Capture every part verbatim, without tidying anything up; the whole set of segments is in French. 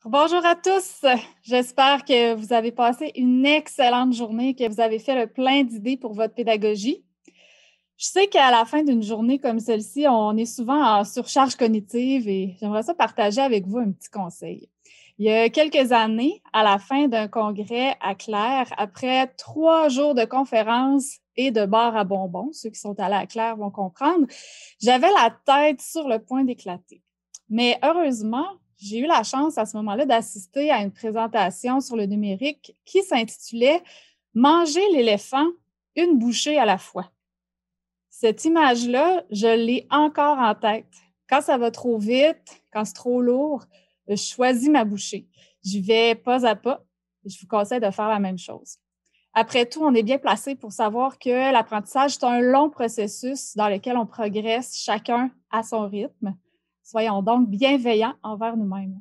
Bonjour à tous. J'espère que vous avez passé une excellente journée, que vous avez fait le plein d'idées pour votre pédagogie. Je sais qu'à la fin d'une journée comme celle-ci, on est souvent en surcharge cognitive et j'aimerais ça partager avec vous un petit conseil. Il y a quelques années, à la fin d'un congrès à Claire, après trois jours de conférences et de bar à bonbons, ceux qui sont allés à Claire vont comprendre, j'avais la tête sur le point d'éclater. Mais heureusement, j'ai eu la chance à ce moment-là d'assister à une présentation sur le numérique qui s'intitulait « Manger l'éléphant, une bouchée à la fois ». Cette image-là, je l'ai encore en tête. Quand ça va trop vite, quand c'est trop lourd, je choisis ma bouchée. J'y vais pas à pas. Je vous conseille de faire la même chose. Après tout, on est bien placé pour savoir que l'apprentissage, c'est un long processus dans lequel on progresse chacun à son rythme. Soyons donc bienveillants envers nous-mêmes.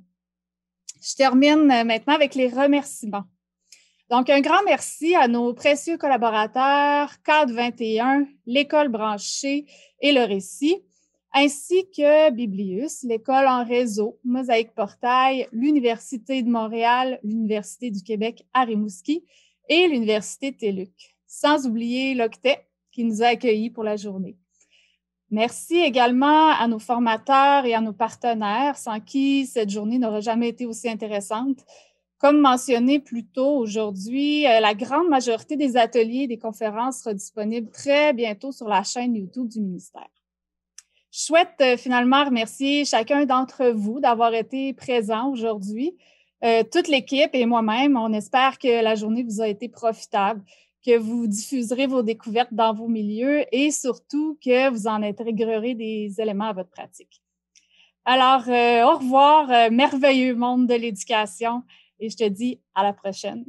Je termine maintenant avec les remerciements. Donc, un grand merci à nos précieux collaborateurs Cadre vingt et un, l'École branchée et le Récit, ainsi que Biblius, l'École en réseau, Mosaïque Portail, l'Université de Montréal, l'Université du Québec à Rimouski et l'Université T E L U C, sans oublier l'Octet qui nous a accueillis pour la journée. Merci également à nos formateurs et à nos partenaires, sans qui cette journée n'aurait jamais été aussi intéressante. Comme mentionné plus tôt aujourd'hui, la grande majorité des ateliers et des conférences sera disponible très bientôt sur la chaîne YouTube du ministère. Je souhaite euh, finalement remercier chacun d'entre vous d'avoir été présent aujourd'hui. Euh, toute l'équipe et moi-même, on espère que la journée vous a été profitable, que vous diffuserez vos découvertes dans vos milieux et surtout que vous en intégrerez des éléments à votre pratique. Alors, euh, au revoir, euh, merveilleux monde de l'éducation, et je te dis à la prochaine.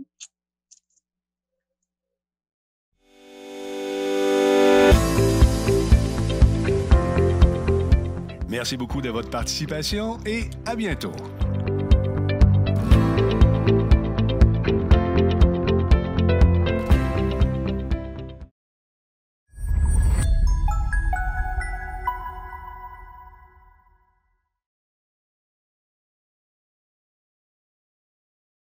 Merci beaucoup de votre participation et à bientôt.